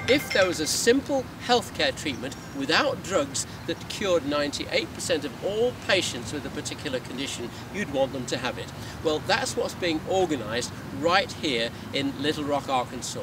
If there was a simple healthcare treatment without drugs that cured 98% of all patients with a particular condition, you'd want them to have it. Well, that's what's being organised right here in Little Rock, Arkansas.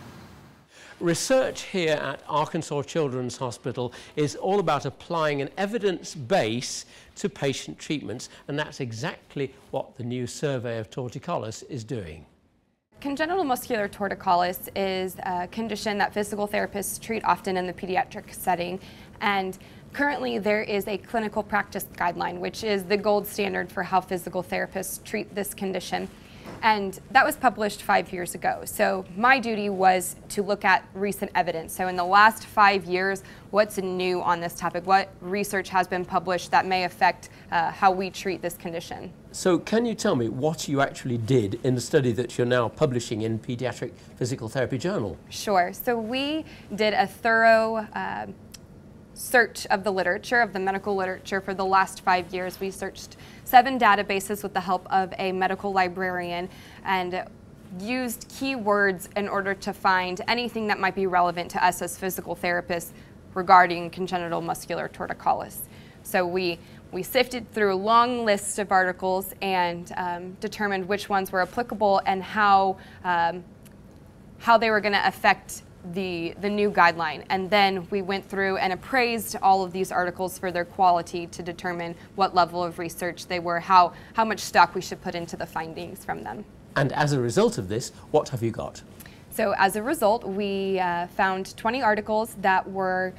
Research here at Arkansas Children's Hospital is all about applying an evidence base to patient treatments, and that's exactly what the new survey of torticollis is doing. Congenital muscular torticollis is a condition that physical therapists treat often in the pediatric setting, and currently there is a clinical practice guideline, which is the gold standard for how physical therapists treat this condition. And that was published 5 years ago. So my duty was to look at recent evidence. So in the last 5 years, what's new on this topic? What research has been published that may affect how we treat this condition? So can you tell me what you actually did in the study that you're now publishing in Pediatric Physical Therapy Journal? Sure. So we did a thorough search of the literature, of the medical literature for the last 5 years. We searched 7 databases with the help of a medical librarian and used keywords in order to find anything that might be relevant to us as physical therapists regarding congenital muscular torticollis. So we sifted through a long list of articles and determined which ones were applicable and how they were going to affect the new guideline, and then we went through and appraised all of these articles for their quality to determine what level of research they were, how much stock we should put into the findings from them. And as a result of this, what have you got? So as a result, we found 20 articles that were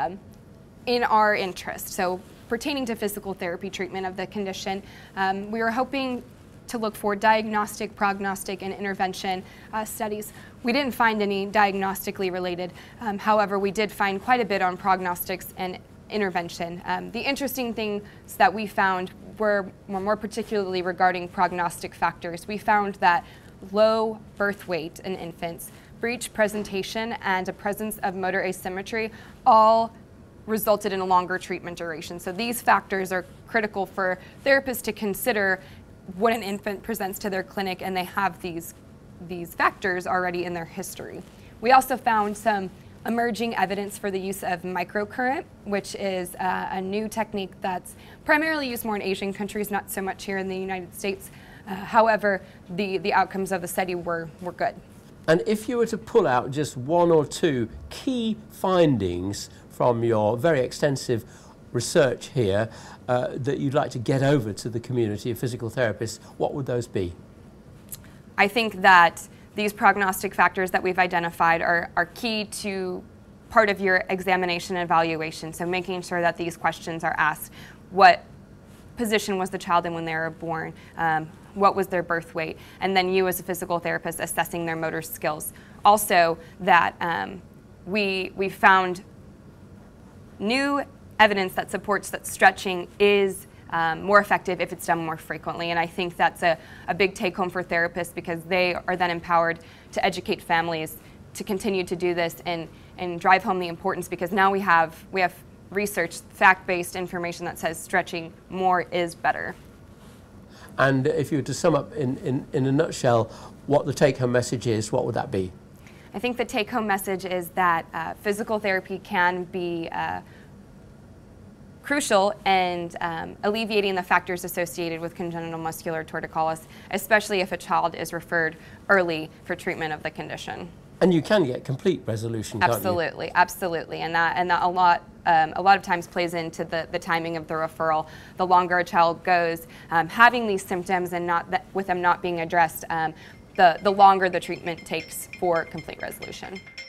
in our interest. So pertaining to physical therapy treatment of the condition, we were hoping to look for diagnostic, prognostic, and intervention studies. We didn't find any diagnostically related. However, we did find quite a bit on prognostics and intervention. The interesting things that we found were more particularly regarding prognostic factors. We found that low birth weight in infants, breech presentation, and a presence of motor asymmetry all resulted in a longer treatment duration. So these factors are critical for therapists to consider when an infant presents to their clinic and they have these factors already in their history. We also found some emerging evidence for the use of microcurrent, which is a new technique that's primarily used more in Asian countries, not so much here in the United States. However, the outcomes of the study were good. And if you were to pull out just 1 or 2 key findings from your very extensive research here that you'd like to get over to the community of physical therapists, what would those be? I think that these prognostic factors that we've identified are key to part of your examination and evaluation. So making sure that these questions are asked. What position was the child in when they were born? What was their birth weight? And then you as a physical therapist assessing their motor skills. Also that we found new evidence that supports that stretching is more effective if it's done more frequently. And I think that's a big take home for therapists, because they are then empowered to educate families to continue to do this and drive home the importance, because now we have research, fact-based information that says stretching more is better. And if you were to sum up in a nutshell what the take home message is, what would that be? I think the take home message is that physical therapy can be crucial and alleviating the factors associated with congenital muscular torticollis, especially if a child is referred early for treatment of the condition. And you can get complete resolution, can't you? Absolutely, absolutely, and that a lot of times plays into the timing of the referral. The longer a child goes having these symptoms and with them not being addressed, the longer the treatment takes for complete resolution.